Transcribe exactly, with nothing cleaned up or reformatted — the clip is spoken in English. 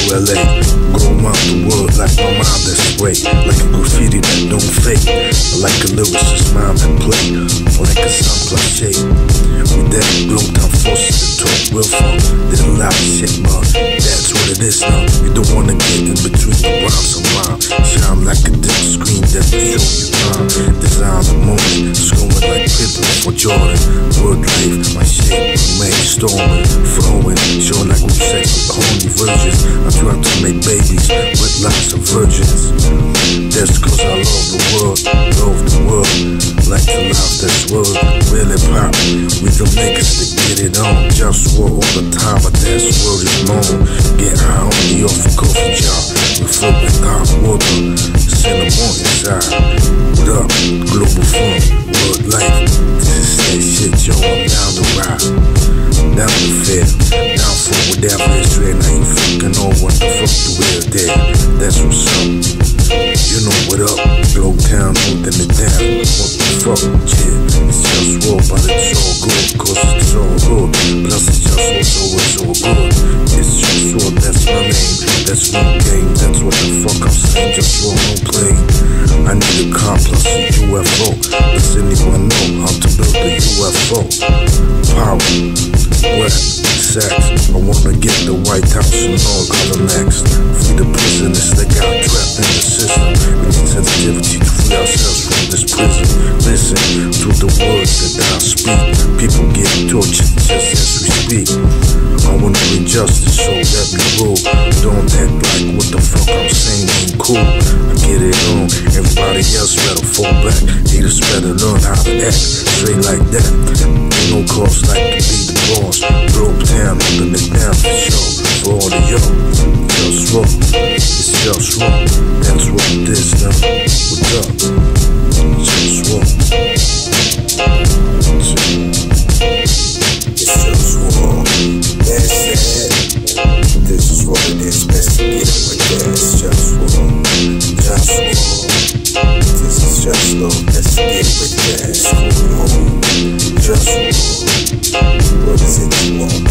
L A. Go around the world like my mind that's way. Like a graffiti that don't fake. Like a lyricist mind that play. Or like a sound plus shade. With that long time forces to talk real fun. Did a lot of shit, but that's what it is now. You don't wanna get in between the rhymes and rhyme. Shine like a dim screen that will show you time. Design the moment, screwing like Pippen for Jordan. Word life, my shit, remain storming, flowing, showing like we sex with horny virgins. I try to make babies with lots of virgins. That's cause I love the world, love the world. Like the life that's world, really pop. We the niggas that get it on. JustWar all the time, but that's word is long. Get high on the off a coffee jar. We float with hot water, it's in the morning side. What up, Globalfirm, world life. This is that shit, yo, I'm down to ride. Down to fair, down for whatever is real. Now you fucking know what the fuck the real there. That's what's up. You know what up, Glow Town, holding it down. What the fuck, yeah. It's JustWar, but it's all good, cause it's all good. Plus it's JustWar, so it's all good. It's JustWar, that's my name. That's no game, that's what the fuck I'm saying. JustWar, no play. I need a car plus a U F O. Does anyone know how to build a U F O? Power, wet, sex. I wanna get the White House and all color next. Free the prisoners that got trapped in the system. We need sensitivity to free ourselves from this prison. Listen to the words that I speak. People getting tortured just as we speak. I wanna bring justice, so let me rule. Don't act like what the fuck I'm saying ain't cool. I get it on, everybody else better fall back. Haters better learn how to act straight like that. Ain't no cause like to be the boss. Globe town, holding it down for sure. For all of y'all, JustWar, it's JustWar. That's what it is now. What's up? JustWar. It's JustWar. That's it. This is what it is. Best to get it with that. It's JustWar. JustWar. This is just love. Best to get it with that. It's cool. JustWar. What is it you want?